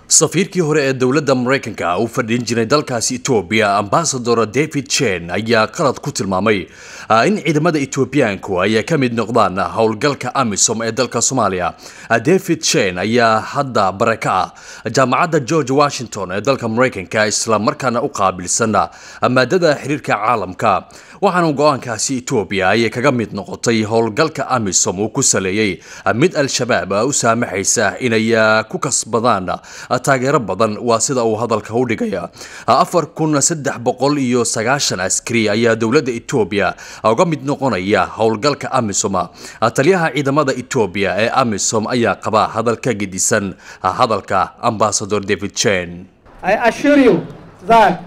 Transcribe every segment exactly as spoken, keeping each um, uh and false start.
safiirkii hore ee dowladda Mareykanka uu fadhin jiray dalkaasi Ethiopia ambassador David Chen ayaa qalad ku tilmaamay in ciidamada Ethiopiaanku ay ka mid noqdaan howlgalka AMISOM ee dalka Soomaaliya. David Chen ayaa hadda baraka jaamacadda George Washington ee dalka Mareykanka isla markaana u qaabilsan maadada xiriirka caalamka. waxaana go'aankaasi Ethiopia ay kaga mid noqotay howlgalka AMISOM uu ku saleeyay mid al-shabaab u saamaxaysa inay ku kasbadaan taageero badan waa sida uu hadalka u dhigaya. afar kun saddex boqol iyo sagaashan askari ayaa dowladda Ethiopia uga mid noqonaya howlgalka AMISOM. taliyaha ciidamada Ethiopia ee AMISOM ayaa qaba hadalka gedisan hadalka ambassador David Chen. I assure you that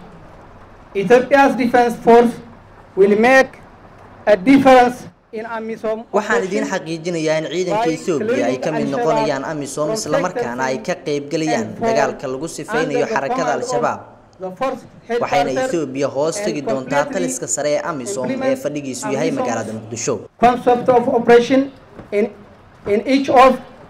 Ethiopia's defense force will make a difference in AMISOM. waxaan idin xaqiijinayaa in ciidanka Ethiopia ay ka mid noqonayaan AMISOM isla markaana ay ka qayb galayaan dagaalka lagu sifeynayo xarakada al-shabaab. waxayna Ethiopia hoos tagi doontaa taliska sare ee AMISOM ee fadhigiisu yahay magaalada Muqdisho. Concept of operation in in each of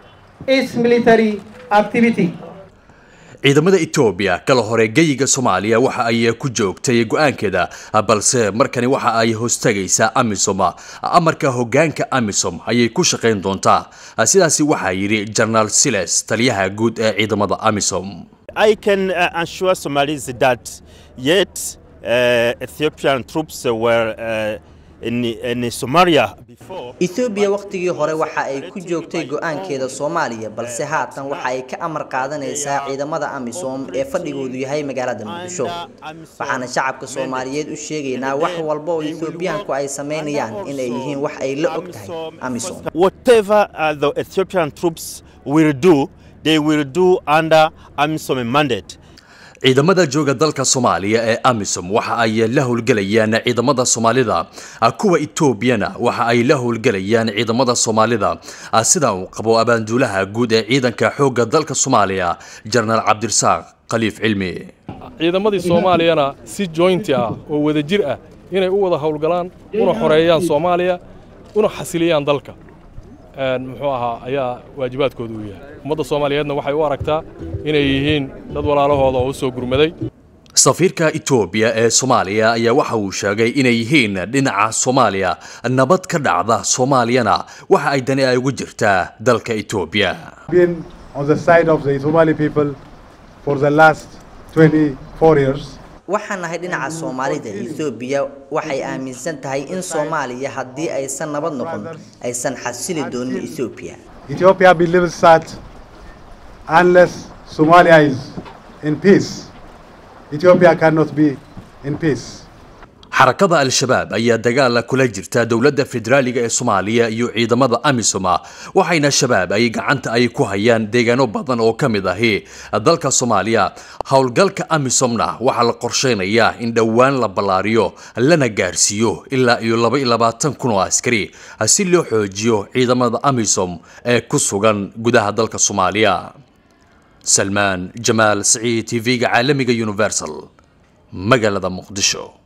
its military activity. ciidamada Ethiopia kala hore geyiga Soomaaliya waxa ay ku joogtay go'aankeeda balse markani waxa ay hoostagaysaa AMISOM. amarka hoggaanka AMISOM ayay ku shaqeyn doontaa sidaas waxa yiri General Siles taliyaha guud ee ciidamada AMISOM. I can uh, assure Somalis that yet uh, Ethiopian troops were uh, in in Somalia before. Ethiopia waqtigii hore waxa ay ku joogtay go'aankeeda Soomaaliya balse haatan waxa ay ka amar qaadanaysaa ciidamada AMISOM ee fadhigoodu yahay magaalada Muqdisho. waxaana shacabka Soomaaliyeed u sheegaynaa wax walba oo Ethiopiaanku ay sameynayaan in ay yihiin wax ay la og tahay AMISOM. Whatever uh, the Ethiopian troops will do, they will do under AMISOM mandate. ciidamada jooga dalka Soomaaliya ee AMISOM waxa ay la howlgalayaan ciidamada Soomaalida kuwa Ethiopiana waxa ay la howlgalayaan ciidamada Soomaalida sida uu qabo abaanduulaha guud ee ciidanka xoogga dalka Soomaaliya General Cabdirasaaq Khaliif Cilmi. ciidamadii Soomaaliyana si joint ah oo wada jir ah inay u wada howlgalaan una xoreeyaan Soomaaliya una xasiliyaan dalka muxuu ahaa ayaa waajibaadkoodu u yahay. ummadda Soomaaliyeedna waxay u aragtaa inay yihiin dad walaalahooda oo soo gurmaday. safiirka Ethiopia ee Soomaaliya ayaa waxa uu sheegay inay yihiin dhinaca Soomaaliya nabad ka dhacda Soomaaliyana waxa ay dani ay ugu jirtaa dalka Ethiopia. Been on the side of the Somali people for the last twenty-four years. waxaan nahay dhinaca Soomaalida. Ethiopia waxay aaminsan tahay in Soomaaliya haddii aysan nabad noqon aysan xasili doonin Ethiopia. Ethiopia believes that unless Somalia is in peace, Ethiopia cannot be in peace. xarakada al-shabaab ayaa dagaal kula jirta dowladda federaaliga ee Soomaaliya iyo ciidamada AMISOM waxayna shabaab ay gacanta ay ku hayaan deegaano badan oo kamid ah dalka Soomaaliya. howlgalka AMISOMna waxa la qorsheynayaa in dhawaan la balaariyo lana gaarsiiyo ilaa iyo laba iyo labaatan kun oo askari si loo xoojiyo ciidamada AMISOM ee ku sugan gudaha dalka Soomaaliya. Salman Jamal Saeed T V-ga caalamiga Universal magaalada Muqdisho.